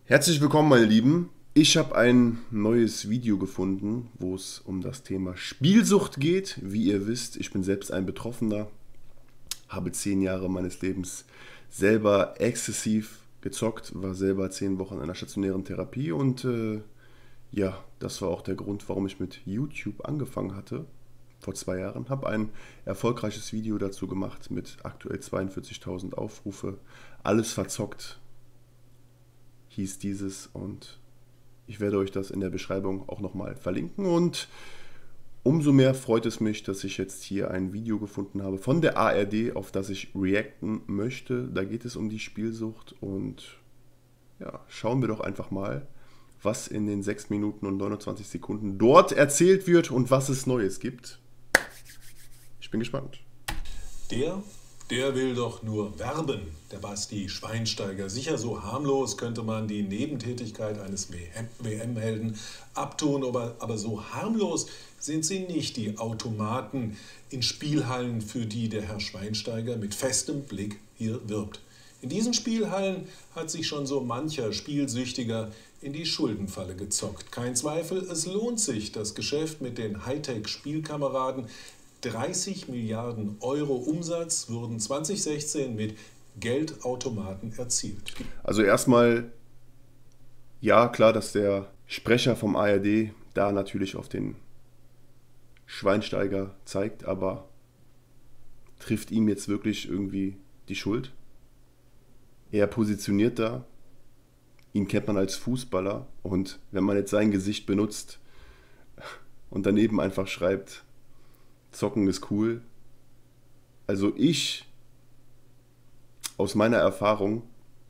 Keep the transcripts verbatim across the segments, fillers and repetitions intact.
Herzlich willkommen, meine Lieben. Ich habe ein neues Video gefunden, wo es um das Thema Spielsucht geht. Wie ihr wisst, ich bin selbst ein Betroffener, habe zehn Jahre meines Lebens selber exzessiv gezockt, war selber zehn Wochen in einer stationären Therapie und äh, ja, das war auch der Grund, warum ich mit YouTube angefangen hatte. Vor zwei Jahren habe ein erfolgreiches Video dazu gemacht mit aktuell zweiundvierzigtausend Aufrufe. Alles verzockt hieß dieses und ich werde euch das in der Beschreibung auch nochmal verlinken und umso mehr freut es mich, dass ich jetzt hier ein Video gefunden habe von der A R D, auf das ich reacten möchte. Da geht es um die Spielsucht und ja, schauen wir doch einfach mal, was in den sechs Minuten und neunundzwanzig Sekunden dort erzählt wird und was es Neues gibt. Ich bin gespannt. Der, der will doch nur werben, der Basti Schweinsteiger. Sicher so harmlos könnte man die Nebentätigkeit eines W M-Helden abtun, aber, aber so harmlos sind sie nicht, die Automaten in Spielhallen, für die der Herr Schweinsteiger mit festem Blick hier wirbt. In diesen Spielhallen hat sich schon so mancher Spielsüchtiger in die Schuldenfalle gezockt. Kein Zweifel, es lohnt sich, das Geschäft mit den Hightech-Spielkameraden. dreißig Milliarden Euro Umsatz wurden zwanzig sechzehn mit Geldautomaten erzielt. Also erstmal, ja klar, dass der Sprecher vom A R D da natürlich auf den Schweinsteiger zeigt, aber trifft ihm jetzt wirklich irgendwie die Schuld? Er positioniert da, ihn kennt man als Fußballer und wenn man jetzt sein Gesicht benutzt und daneben einfach schreibt, Zocken ist cool. Also ich, aus meiner Erfahrung,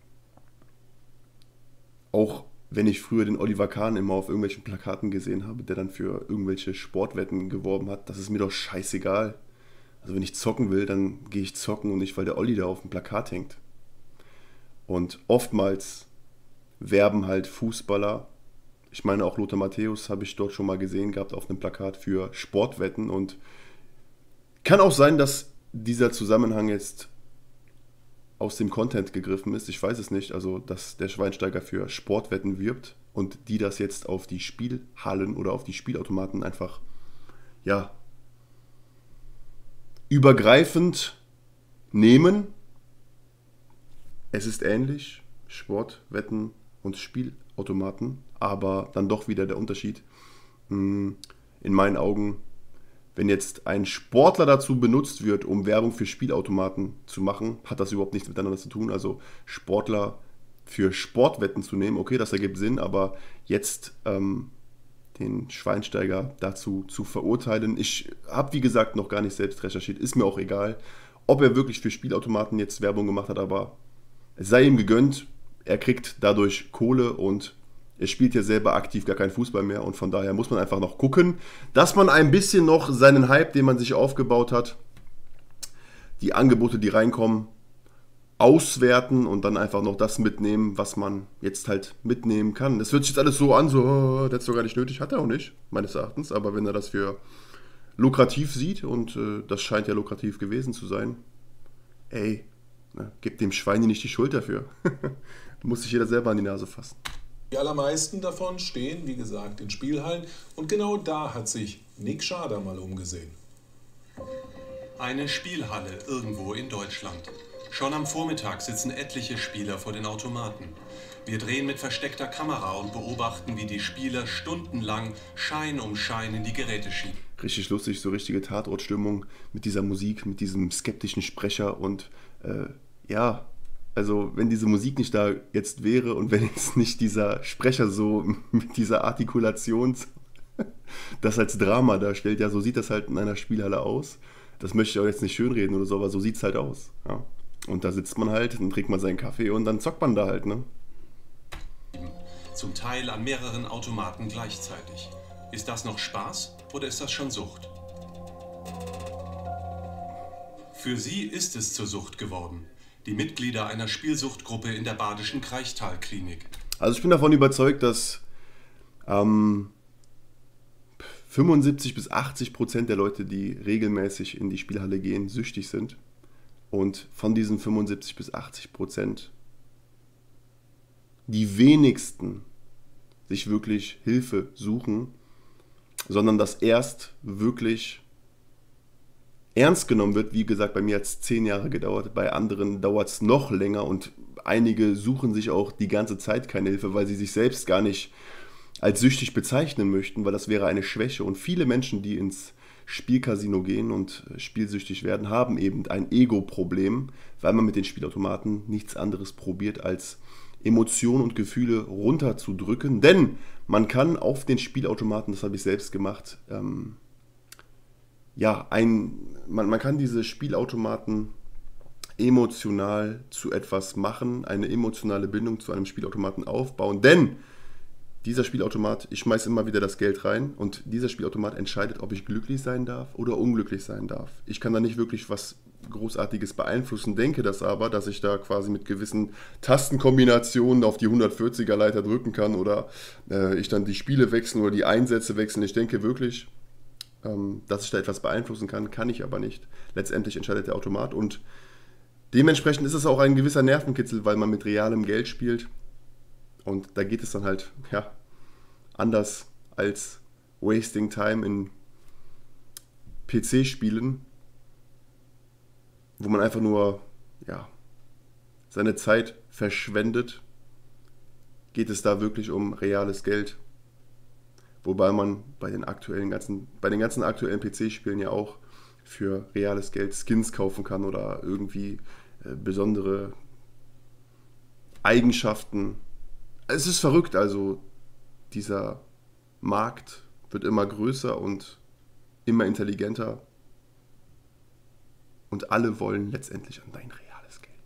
auch wenn ich früher den Oliver Kahn immer auf irgendwelchen Plakaten gesehen habe, der dann für irgendwelche Sportwetten geworben hat, das ist mir doch scheißegal. Also wenn ich zocken will, dann gehe ich zocken und nicht, weil der Olli da auf dem Plakat hängt. Und oftmals werben halt Fußballer, ich meine auch Lothar Matthäus habe ich dort schon mal gesehen gehabt auf einem Plakat für Sportwetten und kann auch sein, dass dieser Zusammenhang jetzt aus dem Content gegriffen ist. Ich weiß es nicht. Also, dass der Schweinsteiger für Sportwetten wirbt und die das jetzt auf die Spielhallen oder auf die Spielautomaten einfach, ja, übergreifend nehmen. Es ist ähnlich, Sportwetten und Spielautomaten, aber dann doch wieder der Unterschied. In meinen Augen, wenn jetzt ein Sportler dazu benutzt wird, um Werbung für Spielautomaten zu machen, hat das überhaupt nichts miteinander zu tun. Also Sportler für Sportwetten zu nehmen, okay, das ergibt Sinn, aber jetzt ähm, den Schweinsteiger dazu zu verurteilen, ich habe wie gesagt noch gar nicht selbst recherchiert, ist mir auch egal, ob er wirklich für Spielautomaten jetzt Werbung gemacht hat, aber es sei ihm gegönnt, er kriegt dadurch Kohle und er spielt ja selber aktiv gar keinen Fußball mehr und von daher muss man einfach noch gucken, dass man ein bisschen noch seinen Hype, den man sich aufgebaut hat, die Angebote, die reinkommen, auswerten und dann einfach noch das mitnehmen, was man jetzt halt mitnehmen kann. Das hört sich jetzt alles so an, so, oh, der hat es doch gar nicht nötig, hat er auch nicht, meines Erachtens, aber wenn er das für lukrativ sieht und äh, das scheint ja lukrativ gewesen zu sein, ey, na, gebt dem Schwein nicht die Schuld dafür. Muss sich jeder selber an die Nase fassen. Die allermeisten davon stehen, wie gesagt, in Spielhallen und genau da hat sich Nick Schader mal umgesehen. Eine Spielhalle irgendwo in Deutschland. Schon am Vormittag sitzen etliche Spieler vor den Automaten. Wir drehen mit versteckter Kamera und beobachten, wie die Spieler stundenlang Schein um Schein in die Geräte schieben. Richtig lustig, so richtige Tatortstimmung mit dieser Musik, mit diesem skeptischen Sprecher und äh, ja, also wenn diese Musik nicht da jetzt wäre und wenn jetzt nicht dieser Sprecher so mit dieser Artikulation das als Drama darstellt, ja, so sieht das halt in einer Spielhalle aus. Das möchte ich auch jetzt nicht schönreden oder so, aber so sieht es halt aus. Ja. Und da sitzt man halt, dann trinkt man seinen Kaffee und dann zockt man da halt, ne? Zum Teil an mehreren Automaten gleichzeitig. Ist das noch Spaß oder ist das schon Sucht? Für sie ist es zur Sucht geworden. Die Mitglieder einer Spielsuchtgruppe in der Badischen Kraichtal-Klinik. Also ich bin davon überzeugt, dass ähm, fünfundsiebzig bis achtzig Prozent der Leute, die regelmäßig in die Spielhalle gehen, süchtig sind. Und von diesen fünfundsiebzig bis achtzig Prozent die wenigsten sich wirklich Hilfe suchen, sondern dass erst wirklich ernst genommen wird. Wie gesagt, bei mir hat es zehn Jahre gedauert, bei anderen dauert es noch länger und einige suchen sich auch die ganze Zeit keine Hilfe, weil sie sich selbst gar nicht als süchtig bezeichnen möchten, weil das wäre eine Schwäche. Und viele Menschen, die ins Spielcasino gehen und spielsüchtig werden, haben eben ein Ego-Problem, weil man mit den Spielautomaten nichts anderes probiert, als Emotionen und Gefühle runterzudrücken. Denn man kann auf den Spielautomaten, das habe ich selbst gemacht, ähm, ja, ein, man, man kann diese Spielautomaten emotional zu etwas machen, eine emotionale Bindung zu einem Spielautomaten aufbauen. Denn dieser Spielautomat, ich schmeiße immer wieder das Geld rein und dieser Spielautomat entscheidet, ob ich glücklich sein darf oder unglücklich sein darf. Ich kann da nicht wirklich was Großartiges beeinflussen, denke das aber, dass ich da quasi mit gewissen Tastenkombinationen auf die hundertvierziger Leiter drücken kann oder äh, ich dann die Spiele wechseln oder die Einsätze wechseln. Ich denke wirklich, ähm, dass ich da etwas beeinflussen kann, kann ich aber nicht. Letztendlich entscheidet der Automat und dementsprechend ist es auch ein gewisser Nervenkitzel, weil man mit realem Geld spielt. Und da geht es dann halt, ja, anders als Wasting Time in P C-Spielen, wo man einfach nur, ja, seine Zeit verschwendet, geht es da wirklich um reales Geld. Wobei man bei den aktuellen ganzen, bei den ganzen aktuellen P C-Spielen ja auch für reales Geld Skins kaufen kann oder irgendwie äh, besondere Eigenschaften. Es ist verrückt, also dieser Markt wird immer größer und immer intelligenter und alle wollen letztendlich an dein reales Geld.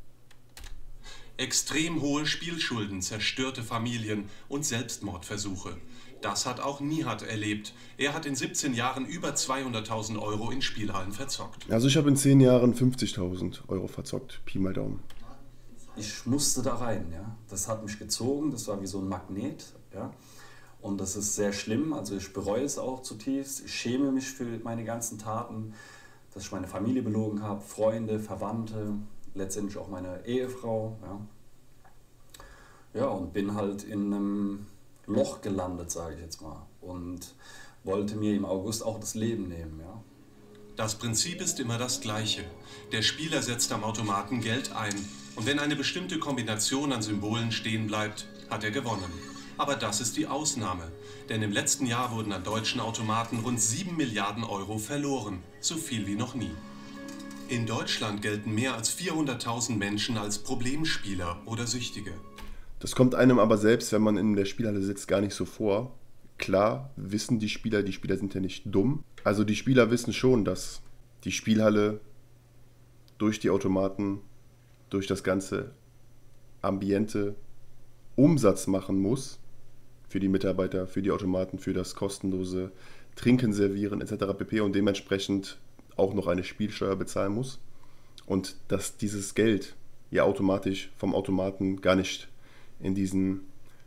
Extrem hohe Spielschulden, zerstörte Familien und Selbstmordversuche. Das hat auch Nihat erlebt. Er hat in siebzehn Jahren über zweihunderttausend Euro in Spielhallen verzockt. Also ich habe in zehn Jahren fünfzigtausend Euro verzockt, Pi mal Daumen. Ich musste da rein, ja. Das hat mich gezogen, das war wie so ein Magnet, ja. Und das ist sehr schlimm, also ich bereue es auch zutiefst. Ich schäme mich für meine ganzen Taten, dass ich meine Familie belogen habe, Freunde, Verwandte, letztendlich auch meine Ehefrau, ja. Ja, und bin halt in einem Loch gelandet, sage ich jetzt mal. Und wollte mir im August auch das Leben nehmen, ja. Das Prinzip ist immer das gleiche. Der Spieler setzt am Automaten Geld ein. Und wenn eine bestimmte Kombination an Symbolen stehen bleibt, hat er gewonnen. Aber das ist die Ausnahme. Denn im letzten Jahr wurden an deutschen Automaten rund sieben Milliarden Euro verloren. So viel wie noch nie. In Deutschland gelten mehr als vierhunderttausend Menschen als Problemspieler oder Süchtige. Das kommt einem aber selbst, wenn man in der Spielhalle sitzt, gar nicht so vor. Klar wissen die Spieler, die Spieler sind ja nicht dumm. Also die Spieler wissen schon, dass die Spielhalle durch die Automaten, durch das ganze Ambiente Umsatz machen muss für die Mitarbeiter, für die Automaten, für das kostenlose Trinken servieren et cetera pp. Und dementsprechend auch noch eine Spielsteuer bezahlen muss. Und dass dieses Geld ja automatisch vom Automaten gar nicht in diesen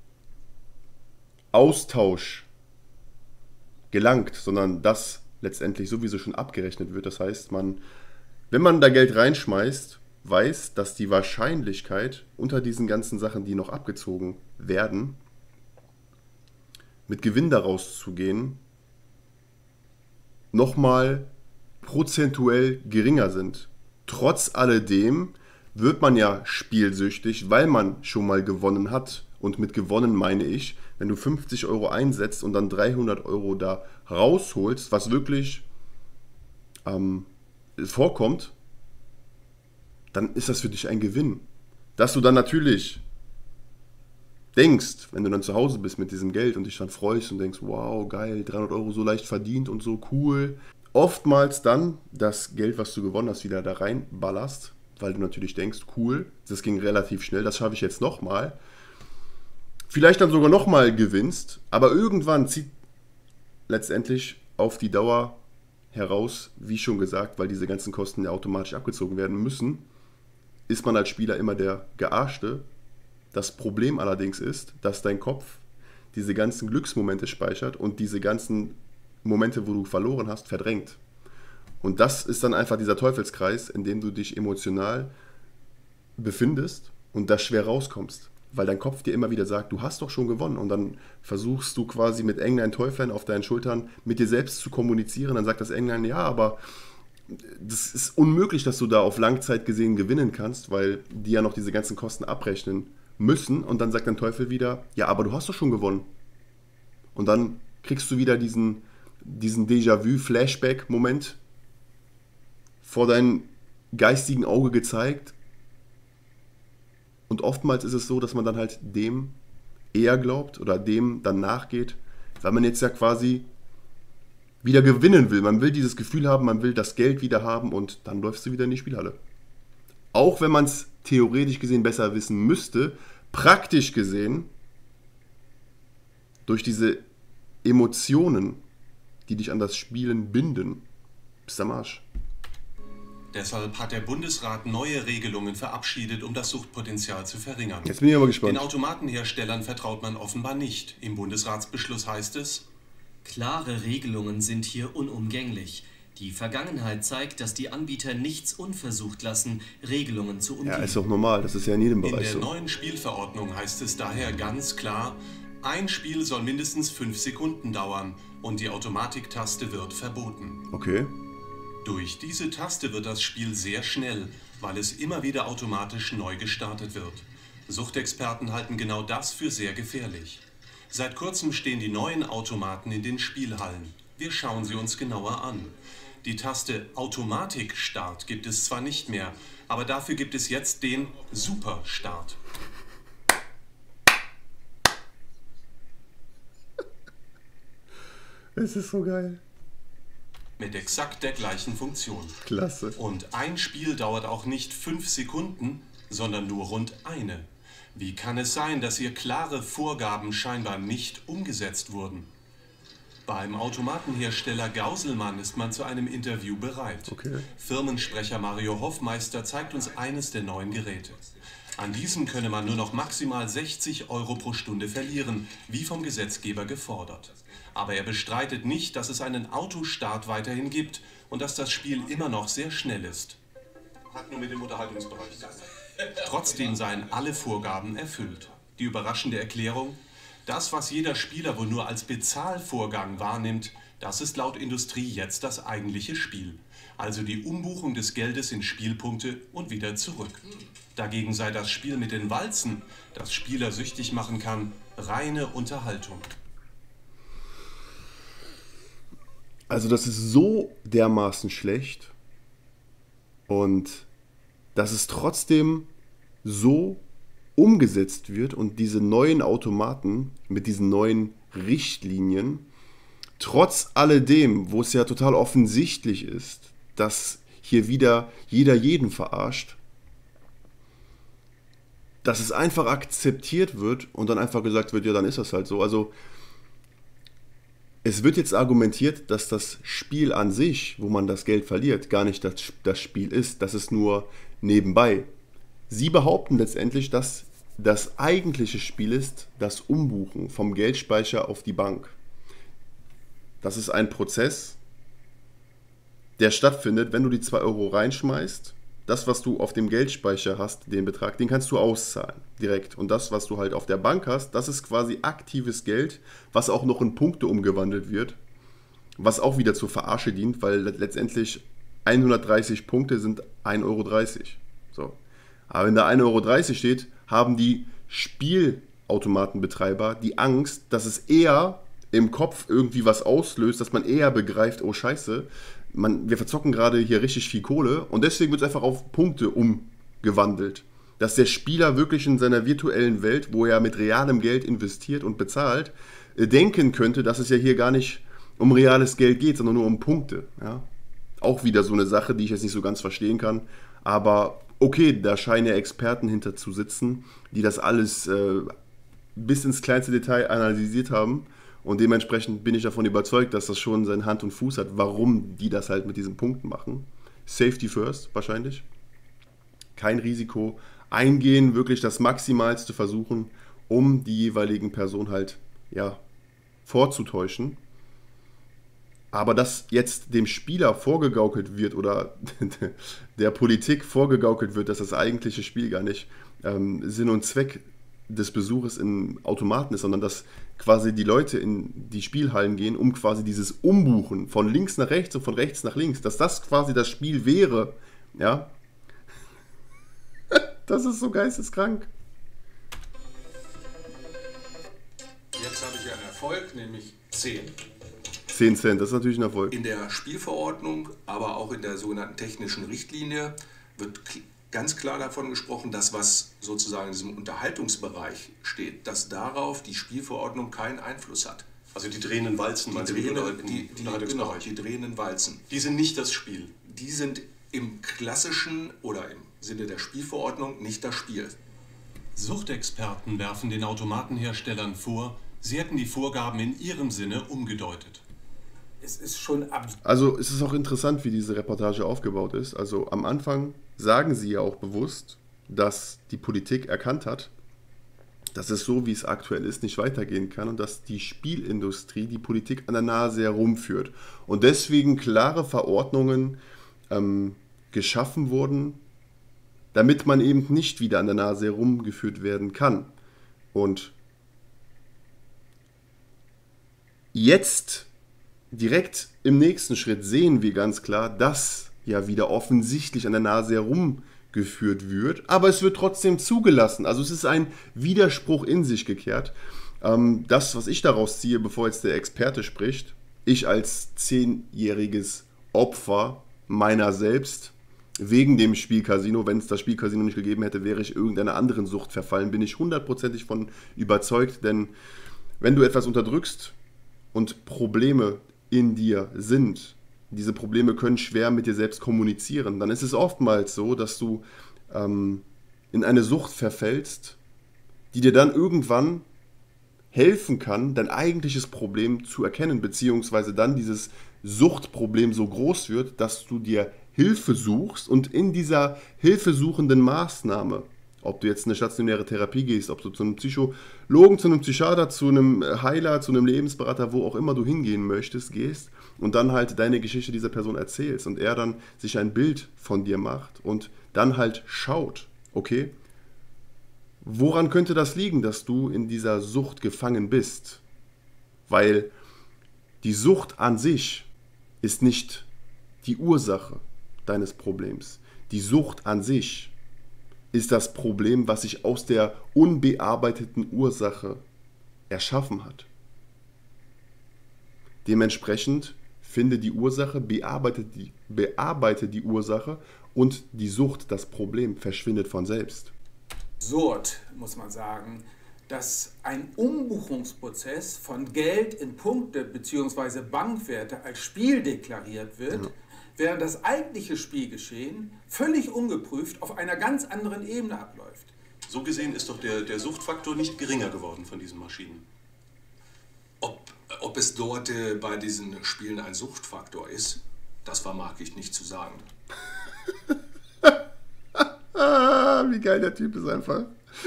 Austausch gelangt, sondern das letztendlich sowieso schon abgerechnet wird. Das heißt, man, wenn man da Geld reinschmeißt, weiß, dass die Wahrscheinlichkeit unter diesen ganzen Sachen, die noch abgezogen werden, mit Gewinn daraus zu gehen, nochmal prozentuell geringer sind. Trotz alledem wird man ja spielsüchtig, weil man schon mal gewonnen hat. Und mit gewonnen meine ich, wenn du fünfzig Euro einsetzt und dann dreihundert Euro da rausholst, was wirklich ähm, vorkommt, dann ist das für dich ein Gewinn. Dass du dann natürlich denkst, wenn du dann zu Hause bist mit diesem Geld und dich dann freust und denkst, wow, geil, dreihundert Euro so leicht verdient und so cool. Oftmals dann das Geld, was du gewonnen hast, wieder da reinballerst, weil du natürlich denkst, cool, das ging relativ schnell, das schaffe ich jetzt nochmal. Vielleicht dann sogar nochmal gewinnst, aber irgendwann zieht letztendlich auf die Dauer heraus, wie schon gesagt, weil diese ganzen Kosten ja automatisch abgezogen werden müssen, ist man als Spieler immer der Gearschte. Das Problem allerdings ist, dass dein Kopf diese ganzen Glücksmomente speichert und diese ganzen Momente, wo du verloren hast, verdrängt. Und das ist dann einfach dieser Teufelskreis, in dem du dich emotional befindest und da schwer rauskommst. weil dein Kopf dir immer wieder sagt, du hast doch schon gewonnen. Und dann versuchst du quasi mit Englein Teuflein auf deinen Schultern mit dir selbst zu kommunizieren. Dann sagt das Englein, ja, aber das ist unmöglich, dass du da auf Langzeit gesehen gewinnen kannst, weil die ja noch diese ganzen Kosten abrechnen müssen. Und dann sagt dein Teufel wieder, ja, aber du hast doch schon gewonnen. Und dann kriegst du wieder diesen, diesen Déjà-vu-Flashback-Moment vor deinem geistigen Auge gezeigt. Und oftmals ist es so, dass man dann halt dem eher glaubt oder dem dann nachgeht, weil man jetzt ja quasi wieder gewinnen will. Man will dieses Gefühl haben, man will das Geld wieder haben und dann läufst du wieder in die Spielhalle. Auch wenn man es theoretisch gesehen besser wissen müsste, praktisch gesehen, durch diese Emotionen, die dich an das Spielen binden, bist du am Arsch. Deshalb hat der Bundesrat neue Regelungen verabschiedet, um das Suchtpotenzial zu verringern. Jetzt bin ich aber gespannt. Den Automatenherstellern vertraut man offenbar nicht. Im Bundesratsbeschluss heißt es: Klare Regelungen sind hier unumgänglich. Die Vergangenheit zeigt, dass die Anbieter nichts unversucht lassen, Regelungen zu umgehen. Ja, ist doch normal. Das ist ja in jedem In Bereich der so. neuen Spielverordnung heißt es daher ganz klar, ein Spiel soll mindestens fünf Sekunden dauern und die Automatiktaste wird verboten. Okay. Durch diese Taste wird das Spiel sehr schnell, weil es immer wieder automatisch neu gestartet wird. Suchtexperten halten genau das für sehr gefährlich. Seit kurzem stehen die neuen Automaten in den Spielhallen. Wir schauen sie uns genauer an. Die Taste Automatikstart gibt es zwar nicht mehr, aber dafür gibt es jetzt den Superstart. Es ist so geil. Mit exakt der gleichen Funktion. Klasse. Und ein Spiel dauert auch nicht fünf Sekunden, sondern nur rund eine. Wie kann es sein, dass hier klare Vorgaben scheinbar nicht umgesetzt wurden? Beim Automatenhersteller Gauselmann ist man zu einem Interview bereit. Okay. Firmensprecher Mario Hoffmeister zeigt uns eines der neuen Geräte. An diesem könne man nur noch maximal sechzig Euro pro Stunde verlieren, wie vom Gesetzgeber gefordert. Aber er bestreitet nicht, dass es einen Autostart weiterhin gibt und dass das Spiel immer noch sehr schnell ist. Hat nur mit dem Unterhaltungsbereich zu tun. Trotzdem seien alle Vorgaben erfüllt. Die überraschende Erklärung: Das, was jeder Spieler wohl nur als Bezahlvorgang wahrnimmt, das ist laut Industrie jetzt das eigentliche Spiel. Also die Umbuchung des Geldes in Spielpunkte und wieder zurück. Dagegen sei das Spiel mit den Walzen, das Spieler süchtig machen kann, reine Unterhaltung. Also das ist so dermaßen schlecht und dass es trotzdem so umgesetzt wird und diese neuen Automaten mit diesen neuen Richtlinien, trotz alledem, wo es ja total offensichtlich ist, dass hier wieder jeder jeden verarscht, dass es einfach akzeptiert wird und dann einfach gesagt wird, ja, dann ist das halt so. Also es wird jetzt argumentiert, dass das Spiel an sich, wo man das Geld verliert, gar nicht das, das Spiel ist, das ist nur nebenbei. Sie behaupten letztendlich, dass das eigentliche Spiel ist das Umbuchen vom Geldspeicher auf die Bank. Das ist ein Prozess, der stattfindet, wenn du die zwei Euro reinschmeißt. Das, was du auf dem Geldspeicher hast, den Betrag, den kannst du auszahlen, direkt. Und das, was du halt auf der Bank hast, das ist quasi aktives Geld, was auch noch in Punkte umgewandelt wird, was auch wieder zur Verarsche dient, weil letztendlich hundertdreißig Punkte sind ein Euro dreißig. So. Aber wenn da ein Euro dreißig steht, haben die Spielautomatenbetreiber die Angst, dass es eher im Kopf irgendwie was auslöst, dass man eher begreift, oh Scheiße, man, wir verzocken gerade hier richtig viel Kohle und deswegen wird es einfach auf Punkte umgewandelt. Dass der Spieler wirklich in seiner virtuellen Welt, wo er mit realem Geld investiert und bezahlt, denken könnte, dass es ja hier gar nicht um reales Geld geht, sondern nur um Punkte. Ja? Auch wieder so eine Sache, die ich jetzt nicht so ganz verstehen kann, aber okay, da scheinen ja Experten hinter zu sitzen, die das alles äh, bis ins kleinste Detail analysiert haben. Und dementsprechend bin ich davon überzeugt, dass das schon seinen Hand und Fuß hat, warum die das halt mit diesen Punkten machen. Safety first wahrscheinlich. Kein Risiko eingehen, wirklich das Maximalste versuchen, um die jeweiligen Personen halt ja, vorzutäuschen. Aber dass jetzt dem Spieler vorgegaukelt wird oder der Politik vorgegaukelt wird, dass das eigentliche Spiel gar nicht ähm, Sinn und Zweck des Besuches in Automaten ist, sondern dass quasi die Leute in die Spielhallen gehen, um quasi dieses Umbuchen von links nach rechts und von rechts nach links, dass das quasi das Spiel wäre, ja, das ist so geisteskrank. Jetzt habe ich einen Erfolg, nämlich zehn. zehn Cent, das ist natürlich ein Erfolg. In der Spielverordnung, aber auch in der sogenannten technischen Richtlinie wird ganz klar davon gesprochen, dass was sozusagen in diesem Unterhaltungsbereich steht, dass darauf die Spielverordnung keinen Einfluss hat. Also die drehenden Walzen, Die, meinst du, drehenden, im die, die, genau, Unterhaltungsbereich? die drehenden Walzen. Die sind nicht das Spiel. Die sind im klassischen oder im Sinne der Spielverordnung nicht das Spiel. Suchtexperten werfen den Automatenherstellern vor, sie hätten die Vorgaben in ihrem Sinne umgedeutet. Es ist schon ab. Also es ist auch interessant, wie diese Reportage aufgebaut ist. Also am Anfang sagen sie ja auch bewusst, dass die Politik erkannt hat, dass es so, wie es aktuell ist, nicht weitergehen kann und dass die Spielindustrie die Politik an der Nase herumführt. Und deswegen klare Verordnungen ähm, geschaffen wurden, damit man eben nicht wieder an der Nase herumgeführt werden kann. Und jetzt direkt im nächsten Schritt sehen wir ganz klar, dass ja wieder offensichtlich an der Nase herumgeführt wird, aber es wird trotzdem zugelassen. Also es ist ein Widerspruch in sich gekehrt. Ähm, das, was ich daraus ziehe, bevor jetzt der Experte spricht, ich als zehnjähriges Opfer meiner selbst, wegen dem Spielcasino, wenn es das Spielcasino nicht gegeben hätte, wäre ich irgendeiner anderen Sucht verfallen, bin ich hundertprozentig von überzeugt, denn wenn du etwas unterdrückst und Probleme in dir sind, diese Probleme können schwer mit dir selbst kommunizieren, dann ist es oftmals so, dass du ähm, in eine Sucht verfällst, die dir dann irgendwann helfen kann, dein eigentliches Problem zu erkennen, beziehungsweise dann dieses Suchtproblem so groß wird, dass du dir Hilfe suchst und in dieser hilfesuchenden Maßnahme, ob du jetzt in eine stationäre Therapie gehst, ob du zu einem Psychologen, zu einem Psychiater, zu einem Heiler, zu einem Lebensberater, wo auch immer du hingehen möchtest, gehst und dann halt deine Geschichte dieser Person erzählst und er dann sich ein Bild von dir macht und dann halt schaut, okay, woran könnte das liegen, dass du in dieser Sucht gefangen bist? Weil die Sucht an sich ist nicht die Ursache deines Problems. Die Sucht an sich ist das Problem, was sich aus der unbearbeiteten Ursache erschaffen hat. Dementsprechend finde die Ursache, bearbeite die, bearbeite die Ursache und die Sucht, das Problem, verschwindet von selbst. Absurd, muss man sagen, dass ein Umbuchungsprozess von Geld in Punkte bzw. Bankwerte als Spiel deklariert wird, ja, während das eigentliche Spielgeschehen völlig ungeprüft auf einer ganz anderen Ebene abläuft. So gesehen ist doch der, der Suchtfaktor nicht geringer geworden von diesen Maschinen. Ob, ob es dort äh, bei diesen Spielen ein Suchtfaktor ist, das vermag ich nicht zu sagen. Wie geil der Typ ist einfach.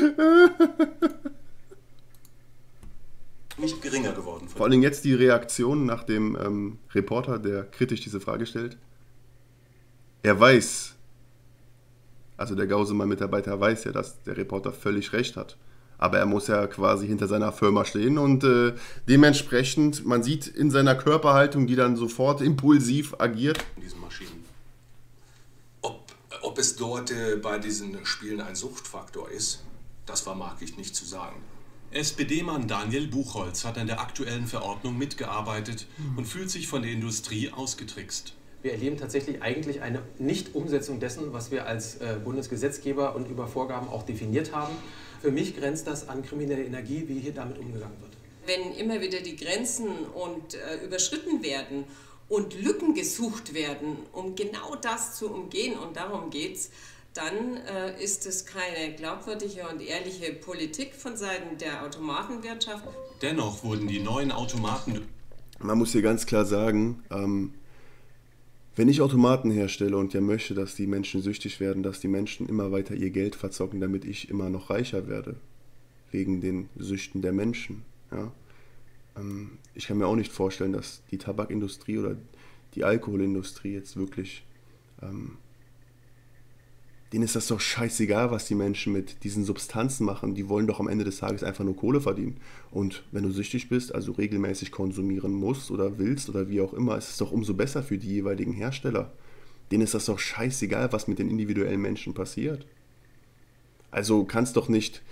Nicht geringer geworden. Vor allem jetzt die Reaktion nach dem ähm, Reporter, der kritisch diese Frage stellt. Er weiß, also der Gausemann-Mitarbeiter weiß ja, dass der Reporter völlig recht hat. Aber er muss ja quasi hinter seiner Firma stehen und äh, dementsprechend, man sieht in seiner Körperhaltung, die dann sofort impulsiv agiert. In diesen Maschinen. Ob, ob es dort äh, bei diesen Spielen ein Suchtfaktor ist, das vermag ich nicht zu sagen. S P D-Mann Daniel Buchholz hat an der aktuellen Verordnung mitgearbeitet und fühlt sich von der Industrie ausgetrickst. Wir erleben tatsächlich eigentlich eine Nicht-Umsetzung dessen, was wir als äh, Bundesgesetzgeber und über Vorgaben auch definiert haben. Für mich grenzt das an kriminelle Energie, wie hier damit umgegangen wird. Wenn immer wieder die Grenzen und, äh, überschritten werden und Lücken gesucht werden, um genau das zu umgehen, und darum geht's, dann äh, ist es keine glaubwürdige und ehrliche Politik von Seiten der Automatenwirtschaft. Dennoch wurden die neuen Automaten... Man muss hier ganz klar sagen, ähm, wenn ich Automaten herstelle und ja möchte, dass die Menschen süchtig werden, dass die Menschen immer weiter ihr Geld verzocken, damit ich immer noch reicher werde, wegen den Süchten der Menschen. Ja? Ähm, ich kann mir auch nicht vorstellen, dass die Tabakindustrie oder die Alkoholindustrie jetzt wirklich... Ähm, denen ist das doch scheißegal, was die Menschen mit diesen Substanzen machen. Die wollen doch am Ende des Tages einfach nur Kohle verdienen. Und wenn du süchtig bist, also regelmäßig konsumieren musst oder willst oder wie auch immer, ist es doch umso besser für die jeweiligen Hersteller. Denen ist das doch scheißegal, was mit den individuellen Menschen passiert. Also kannst doch nicht...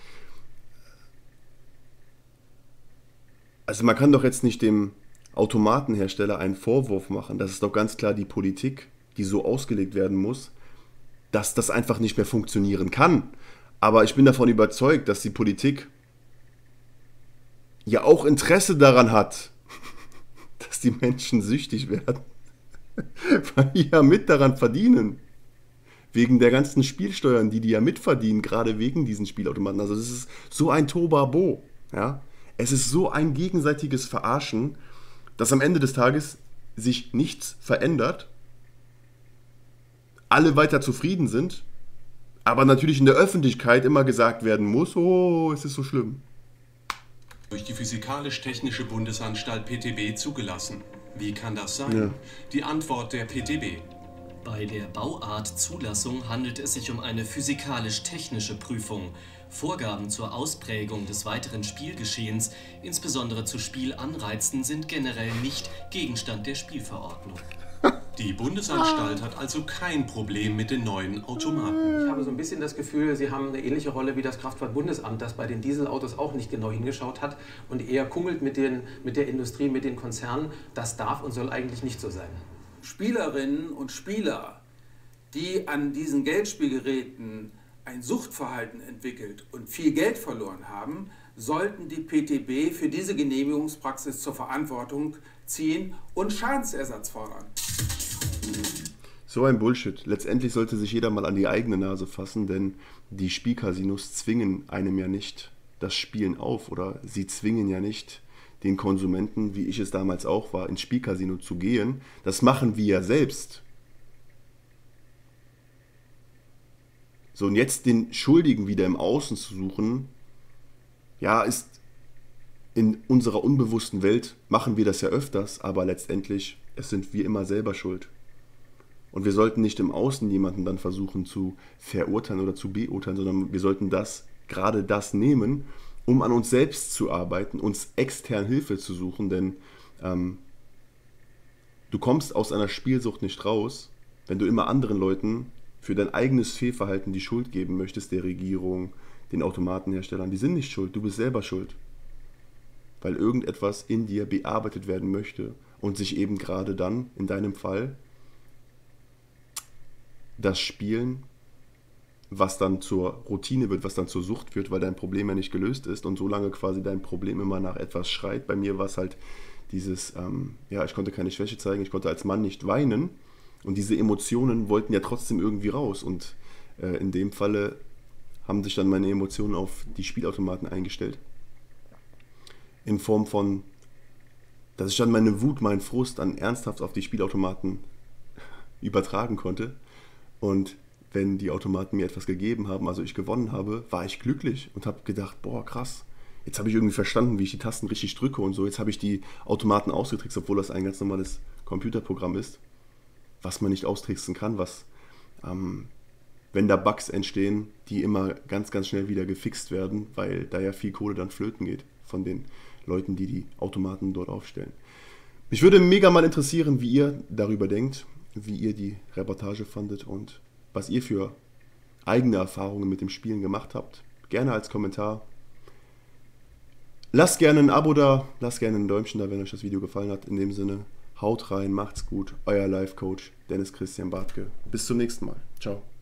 Also man kann doch jetzt nicht dem Automatenhersteller einen Vorwurf machen. Das ist doch ganz klar die Politik, die so ausgelegt werden muss, dass das einfach nicht mehr funktionieren kann. Aber ich bin davon überzeugt, dass die Politik ja auch Interesse daran hat, dass die Menschen süchtig werden. Weil die ja mit daran verdienen. Wegen der ganzen Spielsteuern, die die ja mitverdienen, gerade wegen diesen Spielautomaten. Also das ist so ein Tobabo. Ja? Es ist so ein gegenseitiges Verarschen, dass am Ende des Tages sich nichts verändert, alle weiter zufrieden sind, aber natürlich in der Öffentlichkeit immer gesagt werden muss, oh, es ist so schlimm. Durch die Physikalisch-Technische Bundesanstalt P T B zugelassen. Wie kann das sein? Ja. Die Antwort der P T B. Bei der Bauart-Zulassung handelt es sich um eine physikalisch-technische Prüfung. Vorgaben zur Ausprägung des weiteren Spielgeschehens, insbesondere zu Spielanreizen, sind generell nicht Gegenstand der Spielverordnung. Die Bundesanstalt hat also kein Problem mit den neuen Automaten. Ich habe so ein bisschen das Gefühl, Sie haben eine ähnliche Rolle wie das Kraftfahrtbundesamt, das bei den Dieselautos auch nicht genau hingeschaut hat und eher kungelt mit, den, mit der Industrie, mit den Konzernen. Das darf und soll eigentlich nicht so sein. Spielerinnen und Spieler, die an diesen Geldspielgeräten ein Suchtverhalten entwickelt und viel Geld verloren haben, sollten die P T B für diese Genehmigungspraxis zur Verantwortung ziehen und Schadensersatz fordern. So ein Bullshit. Letztendlich sollte sich jeder mal an die eigene Nase fassen, denn die Spielcasinos zwingen einem ja nicht das Spielen auf oder sie zwingen ja nicht den Konsumenten, wie ich es damals auch war, ins Spielcasino zu gehen. Das machen wir ja selbst. So, und jetzt den Schuldigen wieder im Außen zu suchen, ja, ist in unserer unbewussten Welt, machen wir das ja öfters, aber letztendlich, es sind wir immer selber schuld. Und wir sollten nicht im Außen jemanden dann versuchen zu verurteilen oder zu beurteilen, sondern wir sollten das, gerade das nehmen, um an uns selbst zu arbeiten, uns extern Hilfe zu suchen, denn ähm, du kommst aus einer Spielsucht nicht raus, wenn du immer anderen Leuten für dein eigenes Fehlverhalten die Schuld geben möchtest, der Regierung, den Automatenherstellern. Die sind nicht schuld, du bist selber schuld. Weil irgendetwas in dir bearbeitet werden möchte und sich eben gerade dann, in deinem Fall, das Spielen, was dann zur Routine wird, was dann zur Sucht wird, weil dein Problem ja nicht gelöst ist und solange quasi dein Problem immer nach etwas schreit. Bei mir war es halt dieses, ähm, ja, ich konnte keine Schwäche zeigen, ich konnte als Mann nicht weinen und diese Emotionen wollten ja trotzdem irgendwie raus und äh, in dem Falle haben sich dann meine Emotionen auf die Spielautomaten eingestellt. In Form von, dass ich dann meine Wut, meinen Frust dann ernsthaft auf die Spielautomaten übertragen konnte. Und wenn die Automaten mir etwas gegeben haben, also ich gewonnen habe, war ich glücklich und habe gedacht, boah, krass, jetzt habe ich irgendwie verstanden, wie ich die Tasten richtig drücke und so. Jetzt habe ich die Automaten ausgetrickst, obwohl das ein ganz normales Computerprogramm ist, was man nicht austricksen kann, was, ähm, wenn da Bugs entstehen, die immer ganz, ganz schnell wieder gefixt werden, weil da ja viel Kohle dann flöten geht von den Leuten, die die Automaten dort aufstellen. Mich würde mega mal interessieren, wie ihr darüber denkt, wie ihr die Reportage fandet und was ihr für eigene Erfahrungen mit dem Spielen gemacht habt. Gerne als Kommentar. Lasst gerne ein Abo da, lasst gerne ein Däumchen da, wenn euch das Video gefallen hat. In dem Sinne, haut rein, macht's gut. Euer Life-Coach Dennis Christian Bartke. Bis zum nächsten Mal. Ciao.